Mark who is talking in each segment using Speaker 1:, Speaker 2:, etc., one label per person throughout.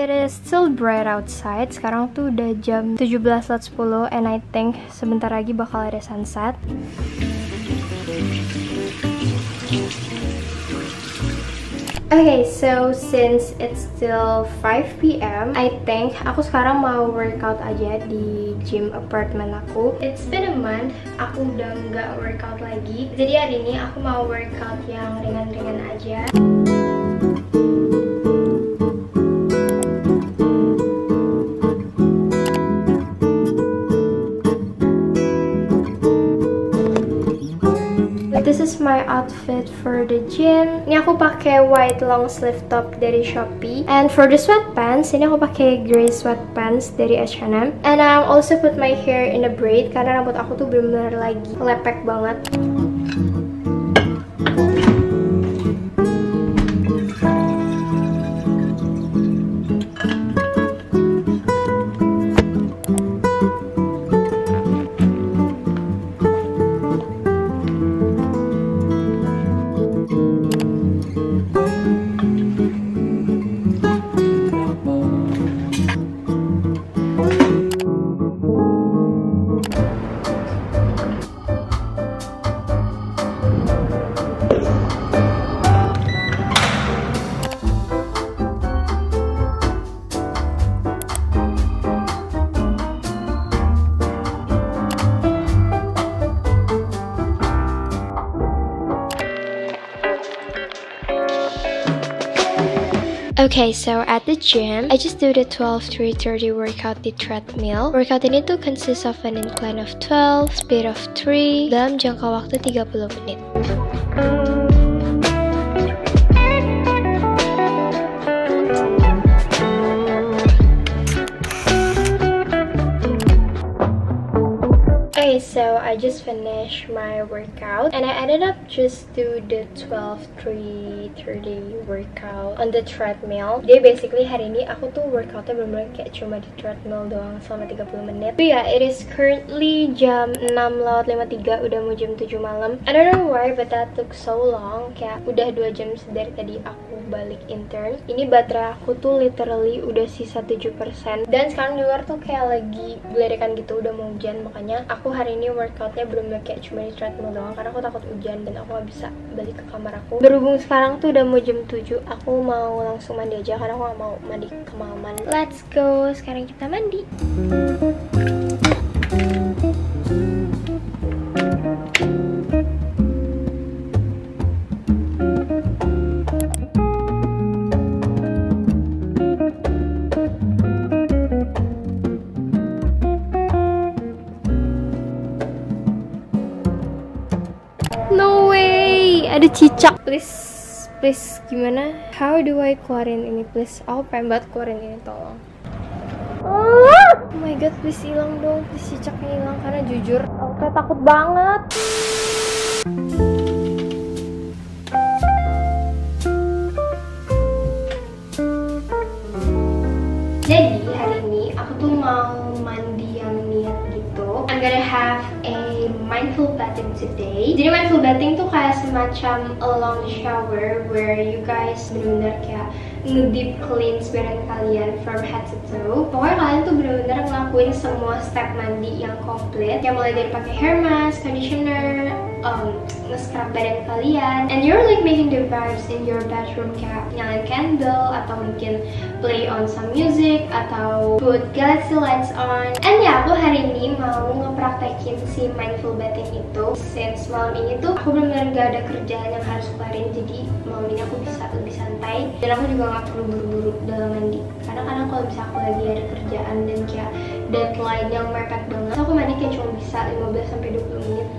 Speaker 1: it is still bright outside. Sekarang tuh udah jam 17.10 and I think sebentar lagi bakal ada sunset. Okay, so since it's still 5 PM, I think aku sekarang mau workout aja di gym apartemen aku. It's been a month, aku udah nggak workout lagi. Jadi hari ini aku mau workout yang ringan-ringan aja. This is my outfit for the gym. Ini aku pakai white long sleeve top dari Shopee. And for the sweatpants, ini aku pakai gray sweatpants dari H&M. And I also put my hair in a braid karena rambut aku tuh bener-bener lagi lepek banget. Okay, so at the gym, I just do the 12-3-30 workout di treadmill. Workout ini tuh consists of an incline of 12, speed of 3, dalam jangka waktu 30 menit. Okay, so I just finished my workout and I ended up just do the 12-3-30 workout on the treadmill. Jadi basically hari ini aku tuh workoutnya bener-bener kayak cuma di treadmill doang selama 30 menit. But yeah, it is currently jam 6:53, udah mau jam 7 malam. I don't know why, but that took so long. Kayak udah 2 jam dari tadi aku balik intern. Ini baterai aku tuh literally udah sisa 7%. Dan sekarang di luar tuh kayak lagi geledekan gitu, udah mau hujan. Makanya aku hari ini workoutnya bener-bener kayak cuma di treadmill doang karena aku takut hujan dan aku gak bisa balik ke kamar aku. Berhubung sekarang tuh udah mau jam 7, aku mau langsung mandi aja karena aku gak mau mandi kemalaman. Let's go, sekarang kita mandi. No way, ada cicak. Please, gimana? How do I keluarin ini, please? Aku pengen banget keluarin ini, tolong. Oh my god, please hilang dong, please cicaknya hilang karena jujur aku kayak takut banget. Jadi hari ini aku tuh mau mandi yang niat gitu. I'm gonna have a mindful bathing today. Jadi mindful bathing tuh kayak semacam a long shower where you guys bener-bener kayak nge-deep cleanse badan kalian from head to toe. Pokoknya kalian tuh bener-bener ngelakuin semua step mandi yang komplit. Yang mulai dari pakai hair mask, conditioner, nge-scrub badan kalian, and you're like making the vibes in your bedroom, kayak nyalain candle atau mungkin play on some music atau put galaxy lights on. And ya, aku hari ini mau ngepraktekin si mindful bathing itu. Since malam ini tuh aku bener-bener gak ada kerjaan yang harus keluarin, jadi malam ini aku bisa lebih santai dan aku juga gak perlu buru-buru dalam mandi. Karena kadang kalau bisa aku lagi ada kerjaan dan kayak deadline yang mepet banget, aku mandi kayak cuma bisa 15-20 menit.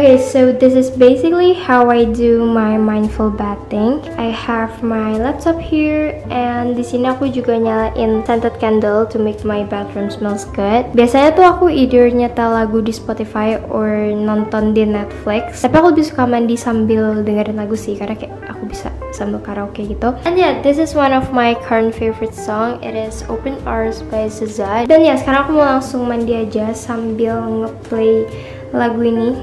Speaker 1: guys, so this is basically how I do my mindful bathing. I have my laptop here, and di sini aku juga nyalain scented candle to make my bathroom smells good. Biasanya tuh aku either nyetel lagu di Spotify or nonton di Netflix. Tapi aku lebih suka mandi sambil dengerin lagu sih, karena kayak aku bisa sambil karaoke gitu. And yeah, this is one of my current favorite song. It is Open Arms by SZA. Dan ya, sekarang aku mau langsung mandi aja sambil ngeplay lagu ini.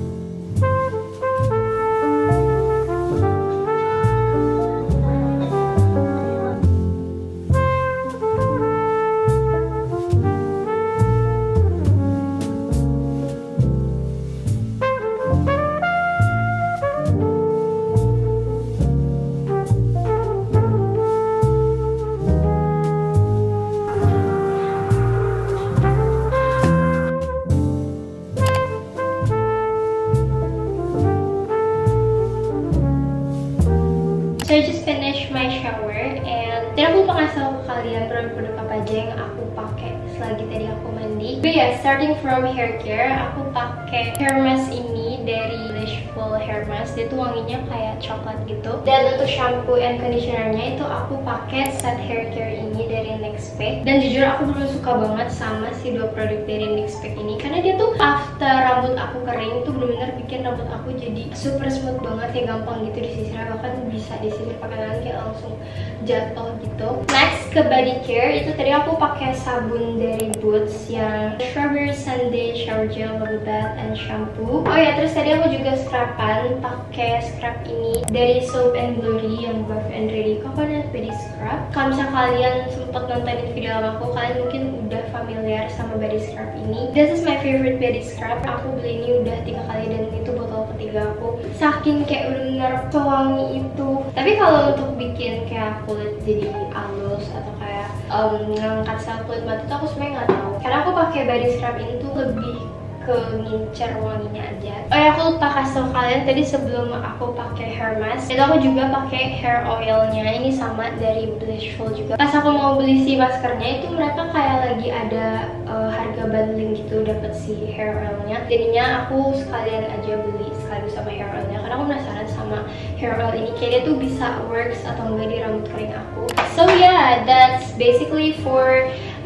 Speaker 1: So I just finished my shower, and tadi aku lupa ngasih tau ke kalian produk-produk apa aja yang aku pakai selagi tadi aku mandi. But yeah, starting from hair care, aku pakai hair mask ini dari Blissful Hair Mask. Dia tuh wanginya kayak coklat gitu. Dan untuk shampoo and conditionernya itu aku pakai set hair care ini dari NYX. Dan jujur aku bener suka banget sama si dua produk dari NYX ini, karena dia tuh after rambut aku kering tuh bener-bener bikin rambut aku jadi super smooth banget, kayak gampang gitu disisir, bahkan bisa disisir pakai tangan kayak langsung jatuh gitu. Next ke body care, itu tadi aku pakai sabun dari Boots yang Strawberry Sundae Shower Gel, Bubble Bath, and Shampoo. Oh ya, terus tadi aku juga scruban pakai scrub ini dari Soap and Glory yang Buff and Ready Coconut Body Scrub. Kalau misalnya kalian sempat nontonin video lama aku, kalian mungkin udah familiar sama body scrub ini. This is my favorite body scrub. Aku beli ini udah 3 kali dan itu botol ketiga aku. Saking kayak bener-bener sewangi itu. Tapi kalau untuk bikin kayak kulit jadi halus atau kayak ngangkat sel kulit mati itu aku sebenarnya nggak tahu. Karena aku pakai body scrub ini tuh lebih ke ngincer wanginya aja. Oh ya, aku lupa kasih tau kalian tadi sebelum aku pakai hair mask, itu aku juga pakai hair oilnya. Ini sama dari Blissful juga. Pas aku mau beli si maskernya itu mereka kayak lagi ada harga bundling gitu, dapet si hair oilnya. Jadinya aku sekalian aja beli sekaligus sama hair oilnya, karena aku penasaran sama hair oil ini kayak dia tuh bisa works atau enggak di rambut kering aku. So yeah, that's basically for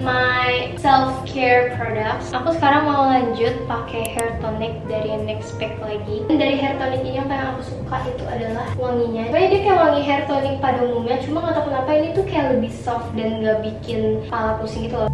Speaker 1: my self-care products. Aku sekarang mau lanjut pakai hair tonic dari NYX lagi. Dan dari hair tonic ini yang paling aku suka itu adalah wanginya. Soalnya dia kayak wangi hair tonic pada umumnya, cuma nggak tahu kenapa ini tuh kayak lebih soft dan nggak bikin kepala pusing gitu loh.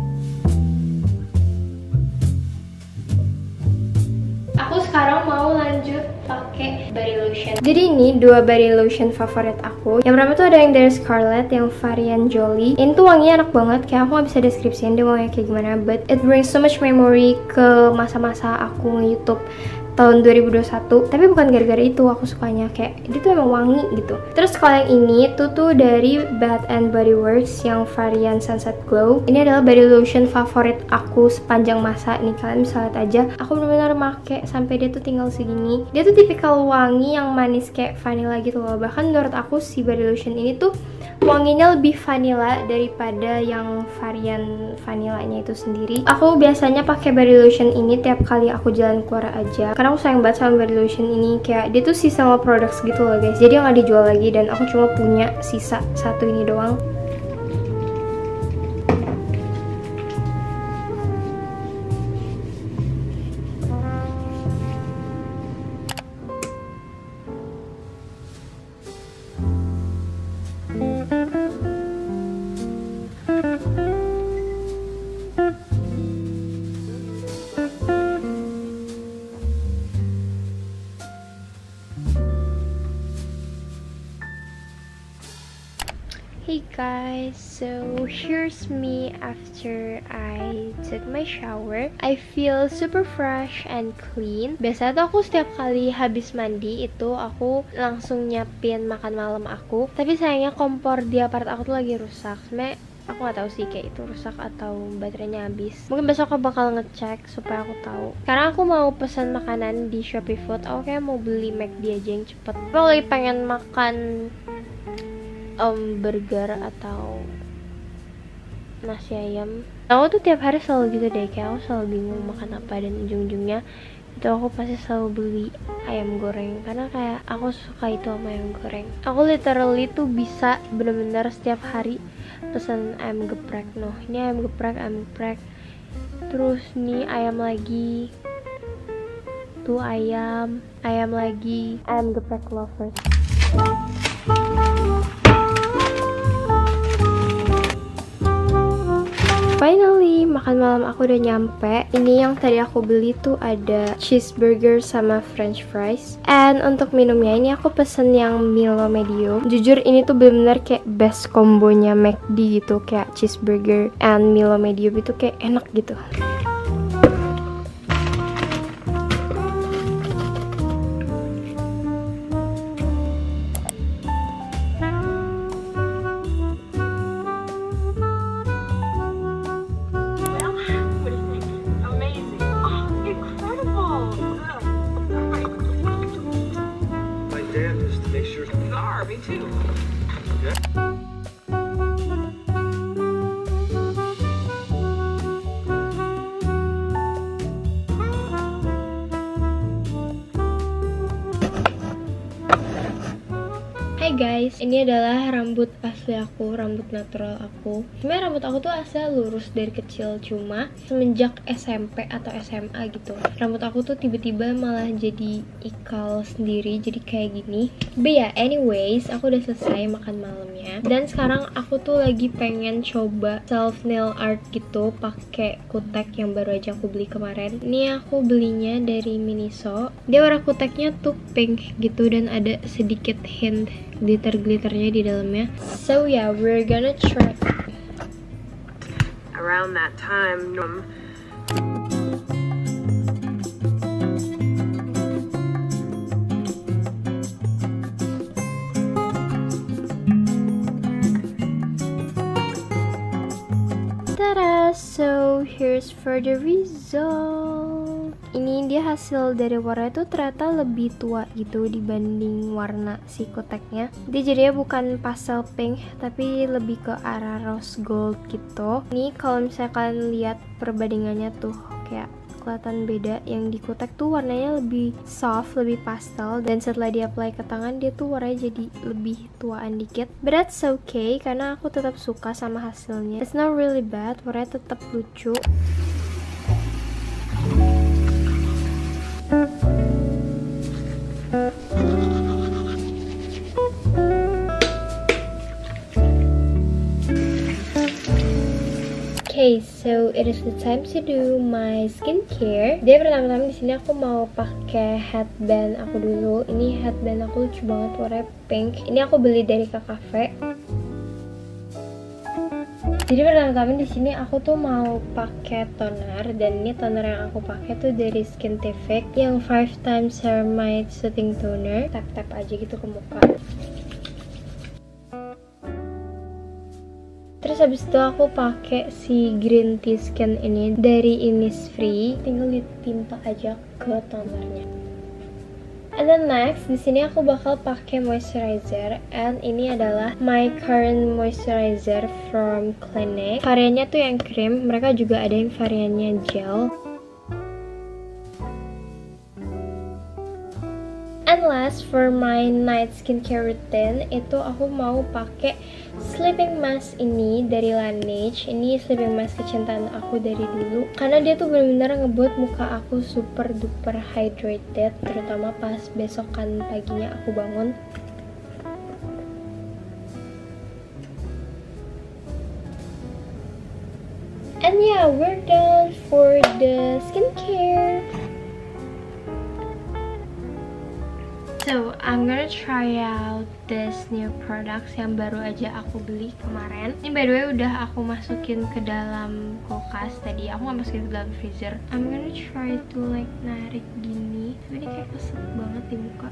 Speaker 1: Aku sekarang mau lanjut pakai body lotion. Jadi ini dua body lotion favorit aku. Yang pertama tuh ada yang dari Scarlett yang varian Jolie. Ini tuh wanginya enak banget, kayak aku gak bisa deskripsiin dia wanginya kayak gimana, but it brings so much memory ke masa-masa aku nge-YouTube tahun 2021. Tapi bukan gara-gara itu aku sukanya, kayak dia tuh emang wangi gitu. Terus kalau yang ini tuh dari Bath and Body Works yang varian Sunset Glow. Ini adalah body lotion favorit aku sepanjang masa. Nih kalian bisa lihat aja, aku benar-benar make sampai dia tuh tinggal segini. Dia tuh tipikal wangi yang manis kayak vanilla gitu loh. Bahkan menurut aku si body lotion ini tuh wanginya lebih vanilla daripada yang varian vanillanya itu sendiri. Aku biasanya pakai body lotion ini tiap kali aku jalan keluar aja, karena aku sayang banget sama body lotion ini. Kayak dia tuh seasonal products gitu loh guys, jadi nggak dijual lagi dan aku cuma punya sisa satu ini doang. Hey guys, so here's me after I took my shower. I feel super fresh and clean. Biasanya tuh aku setiap kali habis mandi itu aku langsung nyiapin makan malam aku. Tapi sayangnya kompor di apart aku tuh lagi rusak. Sebenernya aku nggak tahu sih kayak itu rusak atau baterainya habis. Mungkin besok aku bakal ngecek supaya aku tahu. Karena aku mau pesan makanan di Shopee Food. Aku kayak mau beli McD aja yang cepet. Aku lagi pengen makan burger atau nasi ayam. Aku tuh tiap hari selalu gitu deh, kayak aku selalu bingung makan apa dan ujung-ujungnya itu aku pasti selalu beli ayam goreng karena kayak aku suka itu sama ayam goreng. Aku literally tuh bisa bener-bener setiap hari pesan ayam geprek. Noh, ini ayam geprek. Terus nih ayam lagi. Tuh ayam lagi, ayam geprek lovers. Finally, makan malam aku udah nyampe. Ini yang tadi aku beli tuh ada cheeseburger sama french fries. And untuk minumnya ini aku pesen yang Milo medium. Jujur ini tuh bener-bener kayak best kombonya McD gitu. Kayak cheeseburger and Milo medium itu kayak enak gitu. Hai guys, ini adalah rambut asli aku, rambut natural aku. Sebenarnya rambut aku tuh asli lurus dari kecil, cuma semenjak SMP atau SMA gitu, rambut aku tuh tiba-tiba malah jadi ikal sendiri, jadi kayak gini. But ya, anyways, aku udah selesai makan malamnya. Dan sekarang aku tuh lagi pengen coba self nail art gitu, pakai kutek yang baru aja aku beli kemarin. Ini aku belinya dari Miniso. Dia warna kuteknya tuh pink gitu dan ada sedikit hint glitter-glitternya di dalamnya. So yeah, we're gonna try.
Speaker 2: Around that time,
Speaker 1: Tada! So here's for the result. Ini dia hasil dari warna itu ternyata lebih tua gitu dibanding warna si kuteknya. Dia jadinya bukan pastel pink tapi lebih ke arah rose gold gitu. Ini kalau misalkan lihat perbandingannya tuh kayak kelihatan beda. Yang di kutek tuh warnanya lebih soft, lebih pastel, dan setelah di apply ke tangan dia tuh warnanya jadi lebih tuaan dikit. But that's okay karena aku tetap suka sama hasilnya. It's not really bad, warnanya tetap lucu. Okay, so it is the time to do my skincare. Dia pertama-tama di sini aku mau pakai headband aku dulu. Ini headband aku lucu banget, warnanya pink. Ini aku beli dari Kak Cafe. Jadi pertama-tama di sini aku tuh mau pakai toner, dan ini toner yang aku pakai tuh dari Skintific yang 5 times ceramide soothing toner. Tap-tap aja gitu ke muka. Terus habis itu aku pakai si green tea skin ini dari Innisfree. Tinggal ditimpa aja ke tonernya. And then next, di sini aku bakal pakai moisturizer, and ini adalah my current moisturizer from Clinique. Variannya tuh yang cream, mereka juga ada yang variannya gel. And last, for my night skincare routine, itu aku mau pakai sleeping mask ini dari Laneige. Ini sleeping mask kecintaan aku dari dulu, karena dia tuh bener-bener ngebuat muka aku super duper hydrated, terutama pas besokan paginya aku bangun. And yeah, we're done for the skincare. So, I'm gonna try out this new products yang baru aja aku beli kemarin. Ini by the way udah aku masukin ke dalam kulkas tadi. Aku nggak masukin ke dalam freezer. I'm gonna try to like narik gini. Ini kayak keset banget di muka.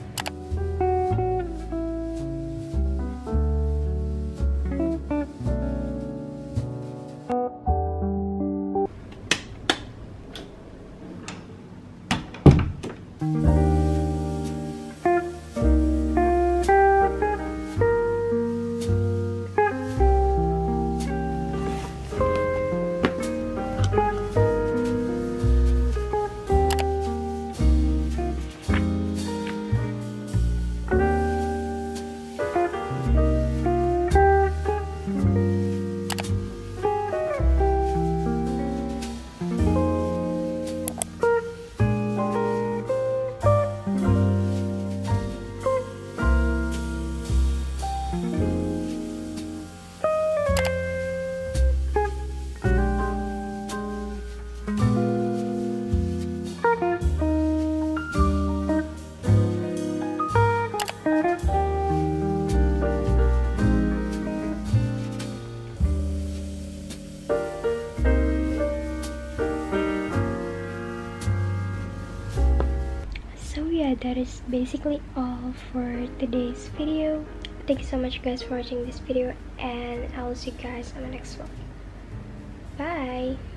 Speaker 1: So yeah, that is basically all for today's video. Thank you so much guys for watching this video, and I will see you guys on the next one. Bye.